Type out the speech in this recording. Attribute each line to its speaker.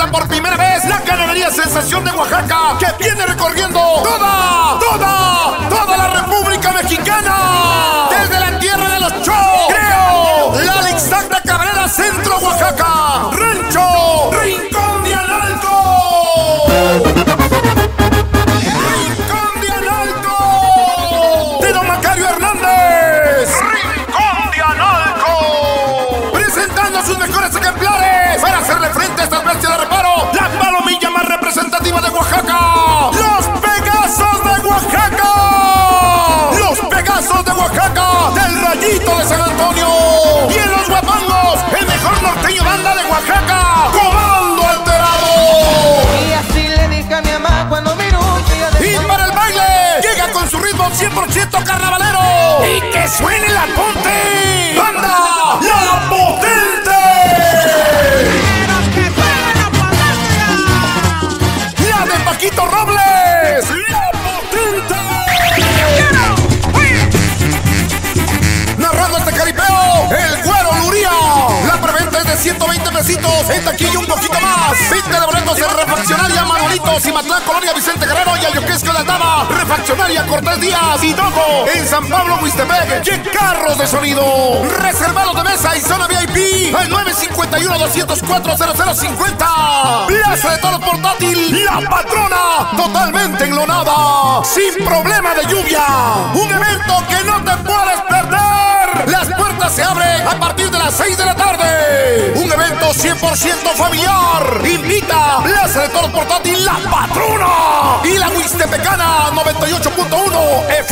Speaker 1: presenta por primera vez la ganadería sensación de Oaxaca, que viene recorriendo toda la República Mexicana. Desde la tierra de los Creo, la Lixtacta Cabrera, Centro Oaxaca, Rancho Rincón de Analco. Rincón de Analco, de Don Macario Hernández. Rincón de Analco, presentando sus mejores ejemplares para hacerle frente a estas bestias de reparo. La palomilla más representativa de Oaxaca, los Pegasos de Oaxaca. Los Pegasos de Oaxaca, del Rayito de San Antonio. Y en los Guapangos, el mejor norteño banda de Oaxaca, Comando Alterado.
Speaker 2: Y así le dije a mi mamá cuando miró un día de...
Speaker 1: Y para el baile, llega con su ritmo 100% carnavalero. Y que suene la Ponte, banda La Potente.
Speaker 2: ¡Que suene la potencia!
Speaker 1: La de Paquito Robles, La Potente. Narrando este caripeo, el Güero Luría. La preventa es de 120 pesitos, en taquilla un poquito más. 20 de boletos en Refaccionaria Manolito, Cimatlán, Colonia Vicente Guerrero y Ayoquesco de Aldama. Refaccionaria Cortés Díaz y Dogo en San Pablo, Huistepec. Y carros de sonido reservados de mesa y zona VIP al 951-204-0050. Plaza de Toros Portátil, La Patrona, totalmente enlonada, sin problema de lluvia. Un evento que no te puedes perder. Las puertas se abren a partir de las 6 de la tarde. Un evento 100% familiar. Invita Plaza de Toros Portátil, La Patrona y la Huistepecana 98.1 FM.